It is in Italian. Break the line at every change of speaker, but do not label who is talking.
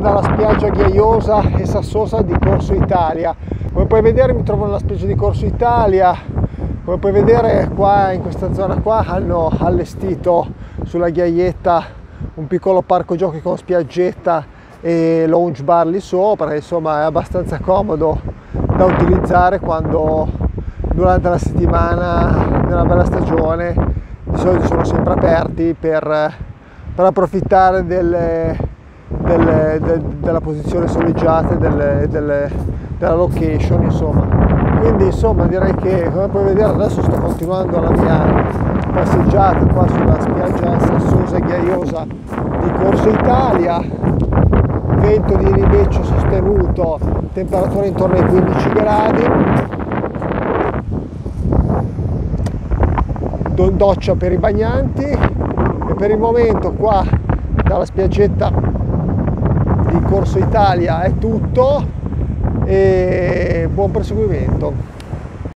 dalla spiaggia ghiaiosa e sassosa di Corso Italia. Come puoi vedere mi trovo nella spiaggia di Corso Italia. Come puoi vedere qua in questa zona qua hanno allestito sulla ghiaietta un piccolo parco giochi con spiaggetta e lounge bar lì sopra, insomma è abbastanza comodo da utilizzare quando durante la settimana della bella stagione. Di solito sono sempre aperti per approfittare della posizione soleggiata e della location, insomma. Quindi insomma direi che, come puoi vedere, adesso sto continuando la mia passeggiata qua sulla spiaggia sassosa e ghiaiosa di Corso Italia. Vento di ribeccio sostenuto, temperatura intorno ai 15 gradi, doccia per i bagnanti, e per il momento qua dalla spiaggetta di Corso Italia è tutto e buon proseguimento.